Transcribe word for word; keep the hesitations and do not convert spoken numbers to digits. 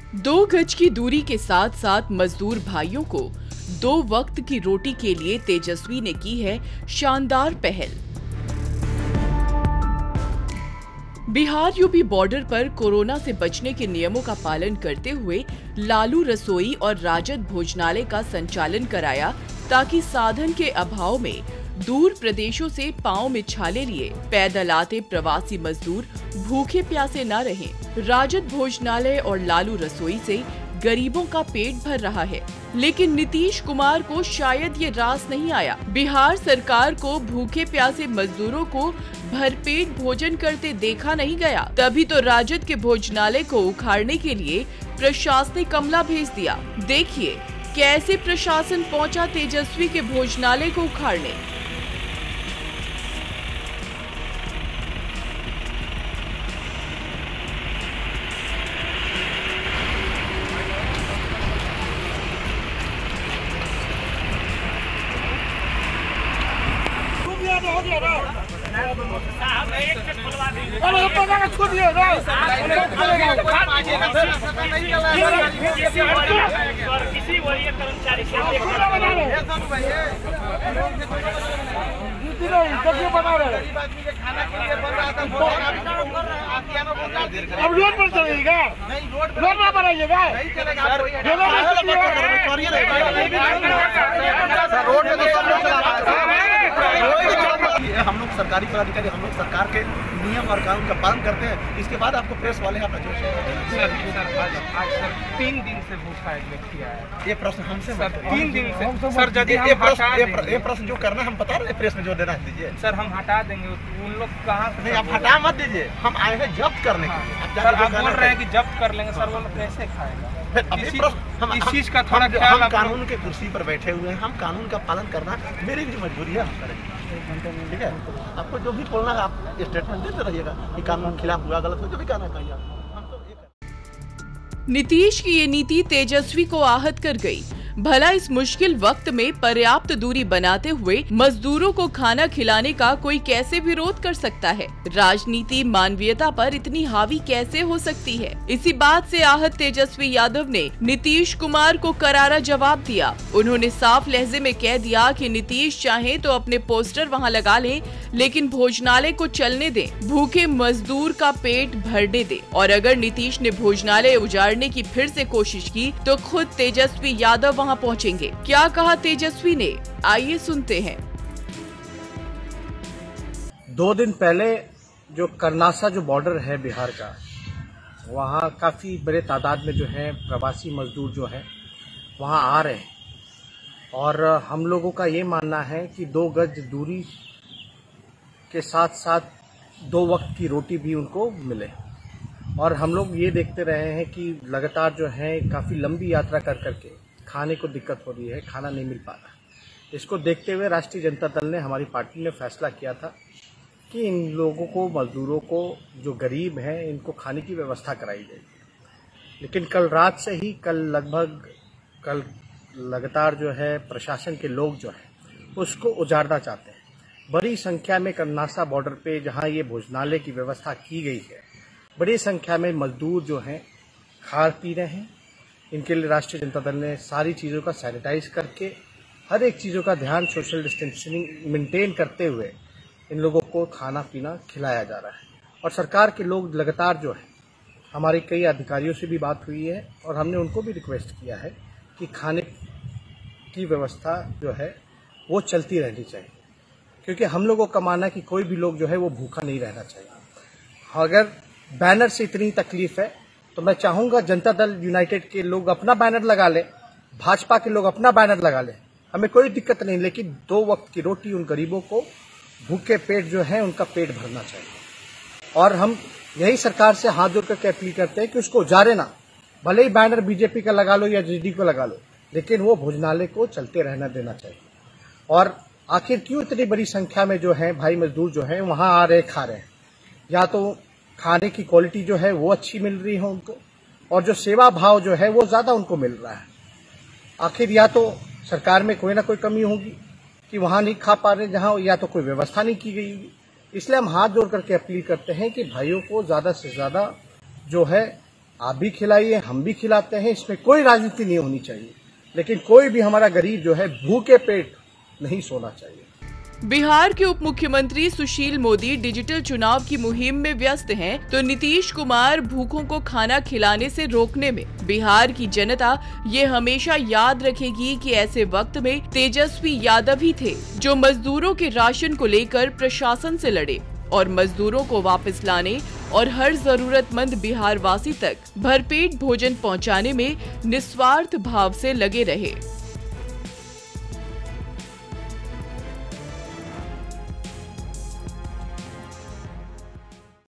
दो गज की दूरी के साथ साथ मजदूर भाइयों को दो वक्त की रोटी के लिए तेजस्वी ने की है शानदार पहल। बिहार यूपी बॉर्डर पर कोरोना से बचने के नियमों का पालन करते हुए लालू रसोई और राजद भोजनालय का संचालन कराया, ताकि साधन के अभाव में दूर प्रदेशों से पांव में छाले लिए पैदल आते प्रवासी मजदूर भूखे प्यासे न रहें। राजद भोजनालय और लालू रसोई से गरीबों का पेट भर रहा है, लेकिन नीतीश कुमार को शायद ये रास नहीं आया। बिहार सरकार को भूखे प्यासे मजदूरों को भरपेट भोजन करते देखा नहीं गया, तभी तो राजद के भोजनालय को उखाड़ने के लिए प्रशासनिक अमला भेज दिया। देखिए कैसे प्रशासन पहुंचा तेजस्वी के भोजनालय को उखाड़ने। हो गया ना साहब एक से खुलवा दीजिए। अरे ऊपर का छोड़ दिया ना किसी वरीय कर्मचारी से बना रहे अब रोड पर चलेगा, रोड पर बनाइएगा, हम लोग सरकारी पदाधिकारी, हम लोग सरकार के नियम और कानून का पालन करते हैं। इसके बाद आपको प्रेस वाले यहाँ प्रजोश सर सर आज आज सर तीन दिन से भूखा एक व्यक्ति आया। ये प्रश्न हमसे सर तीन दिन से सर यदि हम ये हटा प्रश्न ये प्रश्न जो करना हम बता रहे हैं, प्रेस में जो देना दीजिए। सर हम हटा देंगे, उन लोग कहाँ नहीं, आप हटा मत दीजिए, हम आए हैं जब्त करने के लिए। सर आप बोल रहे हैं कि जब्त कर लेंगे, सर वो लोग कैसे खाएगा? हम इस चीज का थोड़ा ख्याल, हम कानून के कुर्सी पर बैठे हुए हैं, हम कानून का पालन करना मेरी भी मजबूरी है, हम करेंगे। ठीक है, आपको जो भी बोलना है आप स्टेटमेंट देते रहिएगा कि कानून के खिलाफ हुआ, गलत हो, जो भी कहना कहिए। हम तो नीतीश की ये नीति तेजस्वी को आहत कर गई। भला इस मुश्किल वक्त में पर्याप्त दूरी बनाते हुए मजदूरों को खाना खिलाने का कोई कैसे विरोध कर सकता है? राजनीति मानवीयता पर इतनी हावी कैसे हो सकती है? इसी बात से आहत तेजस्वी यादव ने नीतीश कुमार को करारा जवाब दिया। उन्होंने साफ लहजे में कह दिया कि नीतीश चाहे तो अपने पोस्टर वहां लगा लें, लेकिन भोजनालय को चलने दें, भूखे मजदूर का पेट भरने दें। और अगर नीतीश ने भोजनालय उजाड़ने की फिर से कोशिश की तो खुद तेजस्वी यादव वहां पहुंचेंगे। क्या कहा तेजस्वी ने, आइए सुनते हैं। दो दिन पहले जो करनासा जो बॉर्डर है बिहार का, वहाँ काफी बड़े तादाद में जो है प्रवासी मजदूर जो है वहाँ आ रहे हैं, और हम लोगों का ये मानना है कि दो गज दूरी के साथ साथ दो वक्त की रोटी भी उनको मिले। और हम लोग ये देखते रहे हैं कि लगातार जो है काफी लंबी यात्रा कर करके खाने को दिक्कत हो रही है, खाना नहीं मिल पा रहा। इसको देखते हुए राष्ट्रीय जनता दल ने, हमारी पार्टी ने फैसला किया था कि इन लोगों को, मजदूरों को, जो गरीब हैं, इनको खाने की व्यवस्था कराई जाएगी। लेकिन कल रात से ही, कल लगभग कल लगातार जो है प्रशासन के लोग जो है उसको उजाड़ना चाहते हैं। बड़ी संख्या में करनासा बॉर्डर पे जहाँ ये भोजनालय की व्यवस्था की गई है, बड़ी संख्या में मजदूर जो हैं खा पी रहे हैं। इनके लिए राष्ट्रीय जनता दल ने सारी चीज़ों का सैनिटाइज करके, हर एक चीज़ों का ध्यान सोशल डिस्टेंसिंग मेंटेन करते हुए इन लोगों को खाना पीना खिलाया जा रहा है। और सरकार के लोग लगातार जो है, हमारे कई अधिकारियों से भी बात हुई है और हमने उनको भी रिक्वेस्ट किया है कि खाने की व्यवस्था जो है वो चलती रहनी चाहिए, क्योंकि हम लोगों का मानना है कि कोई भी लोग जो है वो भूखा नहीं रहना चाहिए। अगर बैनर से इतनी तकलीफ है तो मैं चाहूंगा जनता दल यूनाइटेड के लोग अपना बैनर लगा ले, भाजपा के लोग अपना बैनर लगा ले, हमें कोई दिक्कत नहीं, लेकिन दो वक्त की रोटी उन गरीबों को, भूखे पेट जो है उनका पेट भरना चाहिए। और हम यही सरकार से हाथ जोड़ करके अपील करते हैं कि उसको उजाड़े ना, भले ही बैनर बीजेपी का लगा लो या जेडी को लगा लो, लेकिन वो भोजनालय को चलते रहना देना चाहिए। और आखिर क्यों इतनी बड़ी संख्या में जो है भाई मजदूर जो है वहां आ रहे, खा रहे हैं? या तो खाने की क्वालिटी जो है वो अच्छी मिल रही है उनको, और जो सेवा भाव जो है वो ज्यादा उनको मिल रहा है। आखिर या तो सरकार में कोई ना कोई कमी होगी कि वहां नहीं खा पा रहे जहां, या तो कोई व्यवस्था नहीं की गई होगी। इसलिए हम हाथ जोड़ करके अपील करते हैं कि भाइयों को ज्यादा से ज्यादा जो है आप भी खिलाइए, हम भी खिलाते हैं, इसमें कोई राजनीति नहीं होनी चाहिए, लेकिन कोई भी हमारा गरीब जो है भूखे पेट नहीं सोना चाहिए। बिहार के उप मुख्यमंत्री सुशील मोदी डिजिटल चुनाव की मुहिम में व्यस्त हैं, तो नीतीश कुमार भूखों को खाना खिलाने से रोकने में। बिहार की जनता ये हमेशा याद रखेगी कि ऐसे वक्त में तेजस्वी यादव ही थे जो मजदूरों के राशन को लेकर प्रशासन से लड़े और मजदूरों को वापस लाने और हर जरूरतमंद बिहार वासी तक भरपेट भोजन पहुंचाने में निस्वार्थ भाव से लगे रहे।